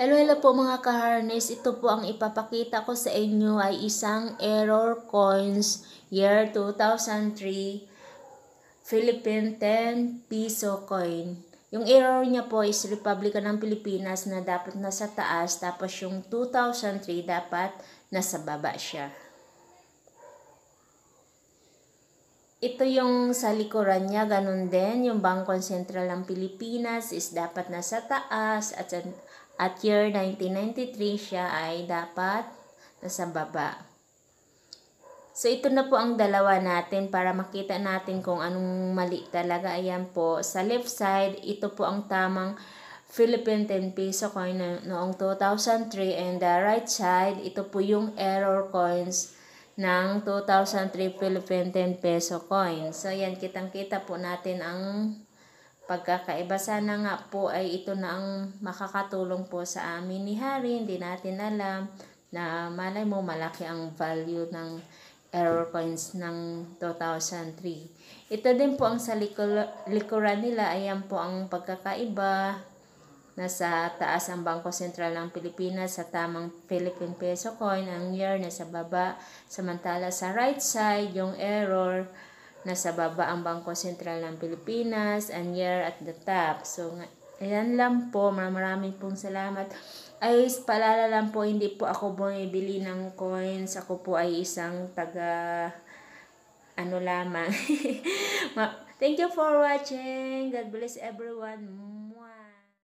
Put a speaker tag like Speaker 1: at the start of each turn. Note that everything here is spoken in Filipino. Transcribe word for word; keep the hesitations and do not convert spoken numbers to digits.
Speaker 1: Hello, hello po mga kaharnies. Ito po ang ipapakita ko sa inyo ay isang error coins year two thousand three Philippine ten piso coin. Yung error niya po is Republika ng Pilipinas na dapat nasa taas, tapos yung two thousand three dapat nasa baba siya. Ito yung sa likuran niya, ganun din. Yung Bangko Sentral ng Pilipinas is dapat nasa taas at, at year nineteen ninety-three siya ay dapat nasa baba. So ito na po ang dalawa natin para makita natin kung anong mali talaga. Ayan po, sa left side, ito po ang tamang Philippine ten peso coin no noong two thousand three, and the right side, ito po yung error coins ng two thousand three Philippine ten peso coin. So yan, kitang-kita po natin ang pagkakaiba. Sana nga po ay ito na ang makakatulong po sa amin ni Harry. Hindi natin alam na malay mo malaki ang value ng error coins ng two thousand three. Ito din po ang sa likuran nila. Ayan po ang pagkakaiba. Nasa taas ang Bangko Sentral ng Pilipinas sa tamang Philippine peso coin, ang year nasa baba. Samantala sa right side, yung error, nasa baba ang Bangko Sentral ng Pilipinas, and year at the top. So, ayan lang po. Maraming pong salamat. Ay, paalala lang po, hindi po ako bumibili ng coins. Ako po ay isang taga, ano lamang. Thank you for watching. God bless everyone.